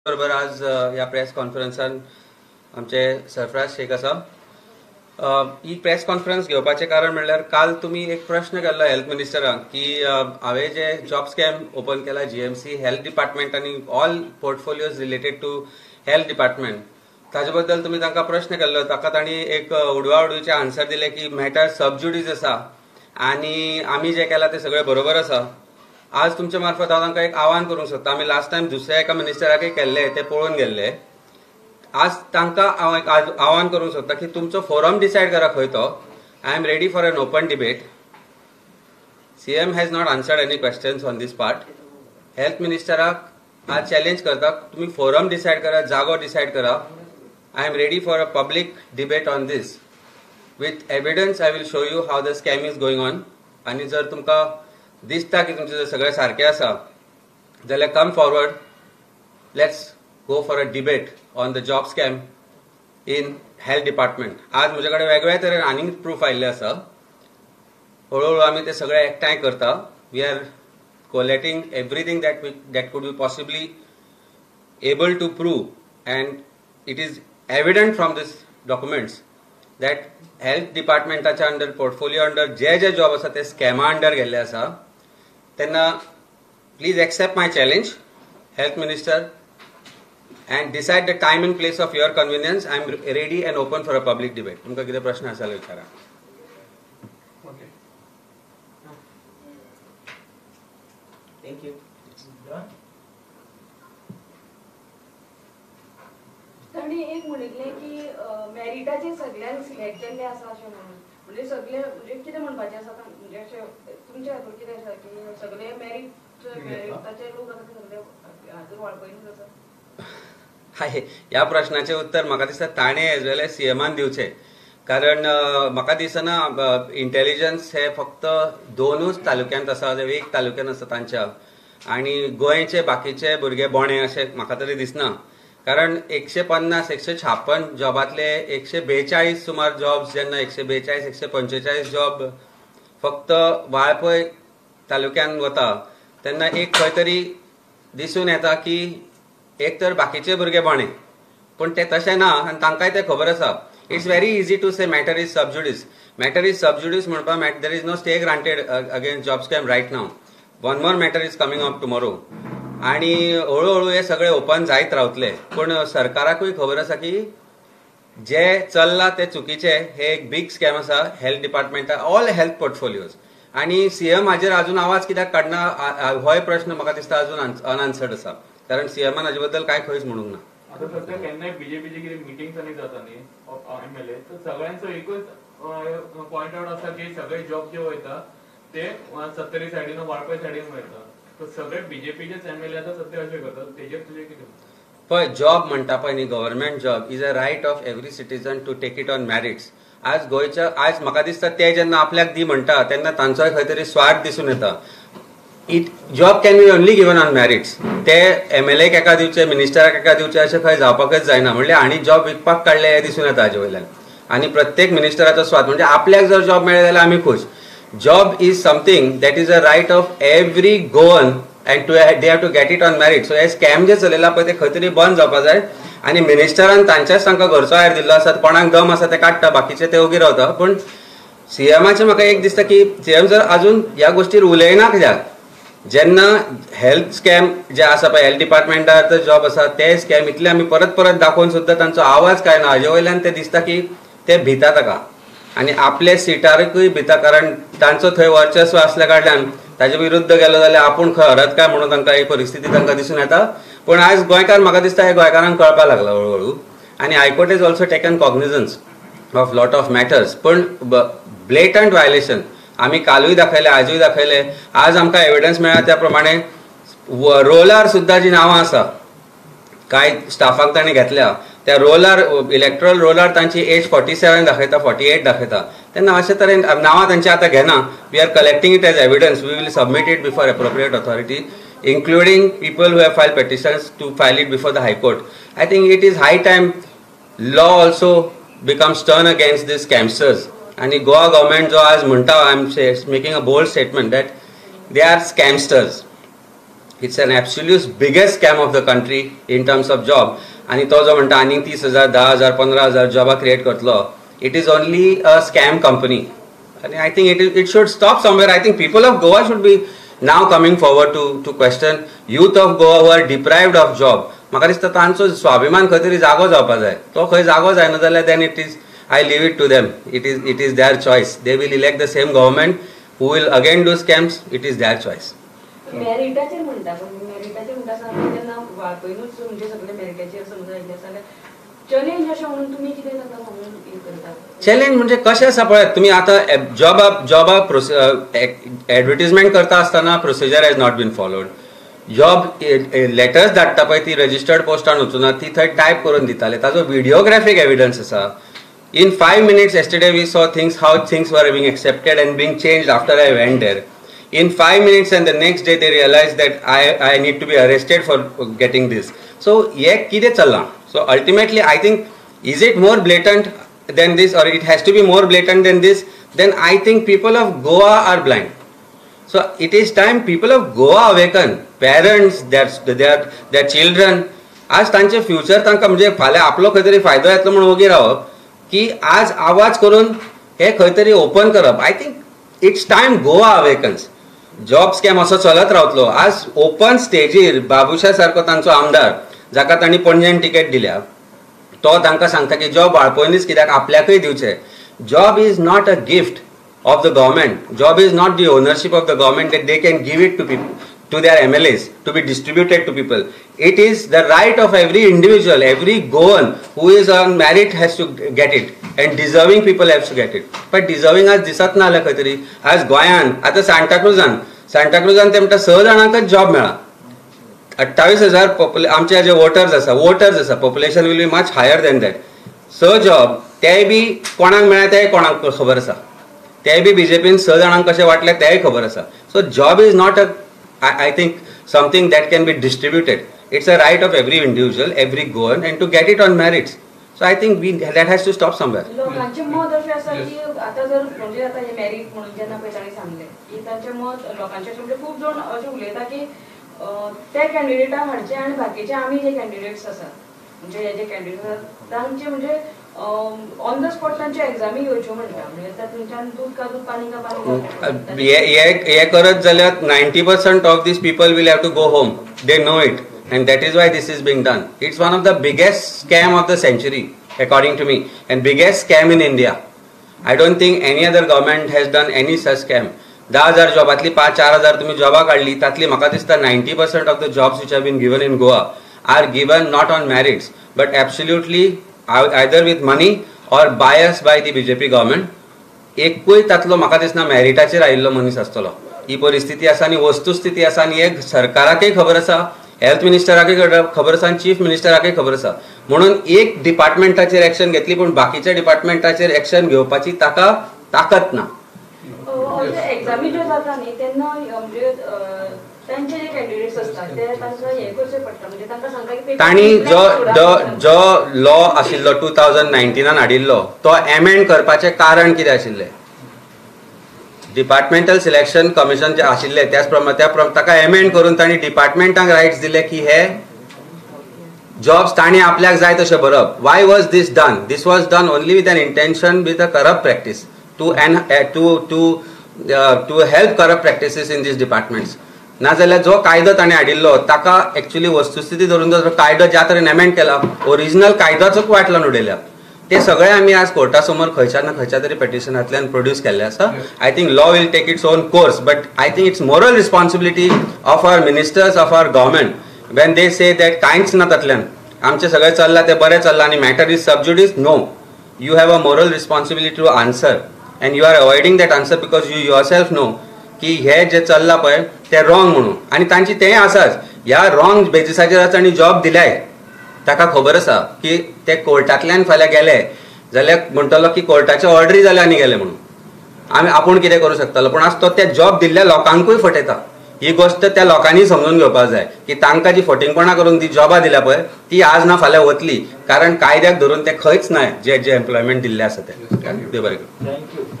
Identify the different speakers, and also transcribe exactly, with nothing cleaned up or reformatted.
Speaker 1: बरोबर आज या प्रेस कॉन्फरन्सान आमचे सरफराज शेख आसा. ही प्रेस कॉन्फरन्स घेवपाचें कारण म्हणल्यार काल तुमी एक प्रश्न केल्लो हेल्थ मिनिस्टराक की हांवें जे जॉब स्कॅम ओपन केला जीएमसी हेल्थ डिपार्टमेंट आनी all portfolios related to health department ताजे बद्दल तुमी तांकां प्रश्न केल्लो. ताका तांणी एक उडवा उडवीचे आन्सर दिले की मॅटर सबज्युडीज आसा आनी आमी जे केला ते सगळे बरोबर आसा. आज तुमच्या मार्फत हांव तांकां एक आव्हान करूंक सोदता. आमी लास्ट टायम दुसऱ्या एका मिनिस्टराकय केल्ले ते पळोवन गेल्ले. आज तांकां हांव एक आव्हान करूंक सोदता की तुमचो फोरम डिसायड करा खंय तो. I am ready for an open debate. CM has not answered any questions on this part. Health मिनिस्टराक आज चॅलेंज करता तुम्ही फोरम डिसायड करा, जागो डिसायड करा. I am ready for a public debate on this with evidence. I will show you how the scam is going on. आनी जर तुमकां दिसता की तुमचे सगळे सारखे आसा जाल्यार come forward. Let's go for a debate on the job scam in health department. आज म्हजे कडेन वेगवेगळ्या तरेन आनीक प्रूफ आयिल्ले आसा. हळूहळू आमी ते सगळे एकठांय करता. We are collecting everything that that could be possibly able to prove and it is evident from this documents that health डिपार्टमेंटाच्या अंडर पोर्टफोलियो अंडर जे जे जॉब आसा ते स्कॅमा अंडर गेल्ले आसा. तेन्ना please accept my challenge health minister and decide the time and place of your convenience. I am ready and open for a public debate. तुमका कितें प्रश्न आसा जाल्यार विचारा.
Speaker 2: Okay. Thank you.
Speaker 3: ताणी एक म्हणिल्ले की मेरिटाचे सगळ्यांक सिलेक्ट केल्ले आसा अशें म्हणून. म्हणजे सगळे म्हणजे कितें म्हणपाचें आसा म्हणजे अशें तुमच्या हातून कितें आसा की सगळे मेरिट मेरिटाचे लोक आसा ते सगळे हातून वळखयनीच आसा.
Speaker 1: हाय, ह्या प्रश्नाचे उत्तर म्हाका दिसता ताणें एज वेल एज सीएमान दिवचे. कारण म्हाका दिसना इंटेलिजन्स हे फक्त दोनूच तालुक्यांत आसा, एक तालुक्यान आसा तांच्या. आनी गोंयचे बाकीचे भुरगे बोणे अशें म्हाका तरी दिसना. कारण एकशे पन्नास एकशे छाप्पन जॉबातले एकशे बेचाळीस सुमार जॉब्स जेन्ना एकशे बेचाळीस एकशे पंचेचाळीस जॉब फक्त वाळपय तालुक्यान वता तेन्ना एक खंय तरी दिसून येता की एक तर बाकीचे भुरगे बोणे पण ते तशें ना आनी तांकांय ते खबर आसा. It's very easy to say matter is sub judice. Matter is sub judice म्हणपाक there is no stay granted against job scam right now. One more matter is coming up tomorrow. आनी हळूहळू हे सगळे ओपन जायत रावतले. पण सरकाराकूय खबर आसा की जे चल्ला ते चुकीचे. हे एक बीग स्कॅम आसा हेल्थ डिपार्टमेंटा ऑल हेल्थ पोर्टफोलियोज. आनी सीएम हाजेर अजून आवाज कित्याक काडना होय प्रश्न म्हाका दिसता अजून अनआन्सर्ड आसा. कारण सीएमान हाजे बद्दल काय खंयच म्हणूंक ना.
Speaker 2: आता सध्या केन्नाय बीजेपीचे कितें मिटिंग्स आनी जाता न्ही एमएलए तर सगळ्यांचो एकूच पॉइंट आउट आसा की सगळे जॉब जे वयता ते सत्तरी सायडीन वाळपय सायडीन वयता. तर सगळे बीजेपीचेच एमएलए आता सध्या अशें करतात. तेजेर तुजें कितें?
Speaker 1: पळय जॉब म्हणटा पळय न्ही government job is a right of every citizen to take it on merits. आज गोंयच्या आज म्हाका दिसता ते जेन्ना आपल्याक दी म्हणटा तेन्ना तांचोय खंय तरी स्वार्थ दिसून येता. It job can be only given on merits. ते एमएलएक एका दिवचे मिनिस्टराक एका दिवचे अशें खंय जावपाकच जायना. म्हणजे आनी जॉब विकपाक काडले हे दिसून येता हाजे वयल्यान. आनी प्रत्येक मिनिस्टराचो स्वार्थ म्हणजे आपल्याक जर जॉब मेळ्ळे जाल्यार आमी खूश. Job is something that is a right of every Goan and to they have to get it on merit. So हे स्कॅम जे चलयला पळय ते खंय तरी बंद जावपाक जाय. आनी मिनिस्टरान तांच्याच तांकां घरचो हायर दिल्लो आसा. कोणाक दम आसा ते काडटा, बाकीचे ते ओगी रावता. पण सीएमाचें म्हाका एक दिसता की सीएम जर अजून ह्या गोश्टीर उलयना कित्याक जेन्ना हेल्थ स्कॅम जे आसा पळय हेल्थ डिपार्टमेंटार जॉब आसा ते स्कॅम इतले आमी परत परत दाखोवन सुद्दां तांचो आवाज काय ना. हाजे वयल्यान ते दिसता की ते भिता ताका आनी आपले सिटारूय भिता. कारण तांचो थंय वर्चस्व आसल्या कारणान ताजे विरुद्ध गेलो जाल्यार आपूण खंय हरत काय म्हणून तांकां ही परिस्थिती तांकां दिसून येता. पण आज गोंयकार म्हाका दिसता हे गोंयकारांक कळपाक लागला हळूहळू. आनी high court is also taken cognizance of lot of matters. पण ब्लेटंट वायलेशन आमी कालूय दाखयले, आजूय दाखयले. आज आमकां एविडन्स मेळ्ळा त्या प्रमाणे रोलार सुद्दां जी नांवां आसा कांय स्टाफाक ताणें घेतल्या त्या रोलार इलेक्ट्रल रोलार तांची एज फोर्टी सेवन दाखयता, फोर्टी एट दाखयता. तेन्ना अशे तरेन नांवां तांची आतां घेना. We are collecting it as evidence. We will submit it before appropriate authority including people who have filed petitions to file it before the High Court. I think it is high time law also becomes stern against these scamsters. And the Goa government जो आज म्हणटा, I am making a bold statement that they are scamsters. It's an absolute biggest scam of the country in terms of job. आणि तो जो म्हणटा आनी तीस हजार दहा हजार पंधरा हजार जॉबा क्रिएट करतलो, it is only a scam company. आणि I think it it should stop somewhere. I think people of Goa should be now coming forward to to question youth of Goa who are deprived of job. म्हाका दिसता तांचो स्वाभिमान खंय तरी जागो जावपा जाय. तो खंय जागो जायना जाल्यार then it is I leave it to them. It is it is their choice. They will elect the same government who will again do scams. It is their choice.
Speaker 3: मेरिटाचेर म्हणटा पण मेरिटाचेर म्हणटा आसतना जेन्ना वाळपयनूच म्हणजे सगळे मेरिटाचेर समजा येयले जाल्यार चॅलेंज अशें म्हणून तुमी कितें ताका सांगून हे करता?
Speaker 1: चॅलेंज म्हणजे कशें आसा पळय, तुमी आतां जॉबा जॉबा एडवर्टिजमेंट करता आसतना procedure has not been followed. Job letters धाडटा पळय ती रजिस्टर्ड पोस्टान वचूना, ती थंय टायप करून दिताले. ताजो व्हिडिओग्राफीक एविडन्स आसा. In five minutes yesterday we saw things, how things were being accepted and being changed after I went there. In five minutes and the next day they realized that I, I need to be arrested for getting this. So, ye kide challa? So ultimately I think, is it more blatant than this, or it has to be more blatant than this? Then I think people of Goa are blind. So it is time people of Goa awaken. Parents, their, their, their children, आज तांचे future तांकां म्हणजे फाल्यां आपलो खंय तरी फायदो येतलो म्हणून ओगी रावप, की आज आवाज करून हे खंय तरी ओपन करप. I think it's time Goa awakens. Job scam असो चलत रावतलो. आज ओपन स्टेजीर बाबुशा सारको तांचो आमदार, जाका तांणी पणजेन टिकेट दिल्या, तो तांकां सांगता की जॉब वाळपयनीच कित्याक आपल्याकय दिवचे. Job is not a gift of the government. Job is not the ownership of the government that they can give it to people, to their M L As, to be distributed to people. It is the right of every individual, every Goan who is on merit has to get it, and deserving people have to get it. But deserving आज दिसत ना खंय तरी. आज गोंयान आतां Santa क्रुजान Santa क्रुजान ते म्हणटा स जाणांकच जॉब मेळ्ळा. अठ्ठावीस हजार पॉप्युले आमचे जे वोटर्स आसा वोटर्स आसा population will be much higher than that. So job तेय बी कोणाक मेळ्ळा तेय कोणाक खबर आसा. तेय बी बीजेपीन स जाणांक कशें वाटले तेय खबर आसा. So job is not a I, I think something that can be distributed. It's a right of every individual, every Goan, and to get it on merits. So I think we that has to stop somewhere.
Speaker 3: लोकांचे मत अशें आसा की आता जर म्हणजे आता हे मेरिट म्हणून जेन्ना पळय तांणी सांगले की तांचे मत लोकांचे म्हणजे खूब जाण अशें उलयता की ते कॅन्डिडेटाक हाडचे आनी बाकीचे आमी जे कॅन्डिडेट्स आसा म्हणजे हे जे कॅन्डिडेट आसा तांचे म्हणजे ऑन द स्पॉट तांचे एग्जामी घेवच्यो म्हणटा. म्हणजे तांच्यान दूध का दूध पाणी का पाणी
Speaker 1: हे करत जाल्यार ninety percent of this people will have to go home. They know it and that is why this is being done. It's one of the biggest scam of the century according to me, and biggest scam in India. I don't think any other government has done any such scam. दहा हजार जॉबातली पाच चार हजार तुम्ही जॉबा काढली तातली म्हाका दिसता ninety percent of the jobs which have been given in Goa are given not on merits but absolutely either with money or biased by the B J P government. एकूय तातलो म्हाका दिसना मेरिटाचेर आयिल्लो मनीस आसतलो. ही परिस्थिती आसा आनी वस्तुस्थिती आसा आनी एक सरकाराकय खबर आसा, हेल्थ मिनिस्टराकय खबर आसा, चीफ मिनिस्टराकय खबर आसा. म्हणून एक डिपार्टमेंटाचेर एक्शन घेतली पण बाकीच्या डिपार्टमेंटाचेर एक्शन घेवपाची ताका ताकद ना.
Speaker 3: एक्झामी ज्यो जाता न्ही तेन्ना म्हणजे तांचे जे कॅन्डिडेट्स असतात ते तांकां हे करचें पडटा म्हणजे तांकां सांगता की
Speaker 1: तांणी जो जो लॉ आशिल्लो टू थावजंड नायन्टीनान हाडिल्लो तो एमेंड करपाचें कारण कितें आशिल्लें. डिपार्टमेंटल सिलेक्शन कमिशन जे आशिल्ले त्याच प्रमाणे त्या ताका एमेंड करून तांणी डिपार्टमेंटाक रायट्स दिले की हे जॉब्स तांणी आपल्याक जाय तशें भरप. Why was this done? This was done only with an intention with a corrupt practice to an to to to help corrupt practices in this departments. नाजाल्यार जो कायदो ताणें हाडिल्लो ताका एक्चुअली वस्तुस्थिती धरून जो कायदो ज्या तरेन एमेंड केला ओरिजिनल कायद्याचोच वाटलान उडयल्या. ते सगळे आमी आज कोर्टा समोर खंयच्या ना खंयच्या तरी पेटिशनांतल्यान प्रोड्यूस केल्ले आसा. I think law will take its own course but I think it's moral responsibility of our ministers of our government when they say that कांयच ना तातल्यान आमचें सगळें चल्लां तें बरें चल्लां आनी matter is sub judice. No, you have a moral responsibility to answer and you are avoiding that answer because you yourself know की हे जे चल्लां पळय तें रॉंग म्हणून. आनी तांची तेंय आसाच ह्या रॉंग बेजिसाचेर तांणी जॉब दिल्याय. ताका खबर आसा की ते कोर्टांतल्यान फाल्यां गेले जाल्यार म्हणटलो की कोर्टाचे ऑर्डरी जाल्या आनी गेले म्हणून आमी आपूण कितें करूं शकतलो. पूण आज तो ते जॉब दिल्ल्या लोकांकूय फटयता. ही गोश्ट त्या लोकांनी समजून घेवपाक जाय की तांकां जी फटिंगपणां करून ती जॉबां दिल्या पळय ती आज ना फाल्यां वतली कारण कायद्याक धरून ते खंयच ना जे जे एम्प्लॉयमेंट दिल्ले आसा ते. देव बरें करूं.